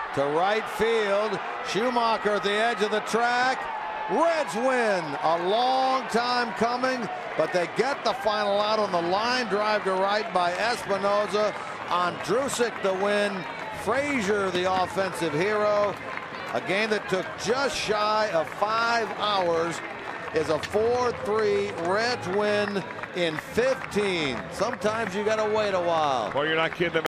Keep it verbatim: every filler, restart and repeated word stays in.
to right field. Schumacher at the edge of the track. Reds win. A long time coming, but they get the final out on the line drive to right by Espinosa. Ondrusek the win. Frazier the offensive hero. A game that took just shy of five hours is a four three Reds win in fifteen. Sometimes you got to wait a while. Well, you're not kidding.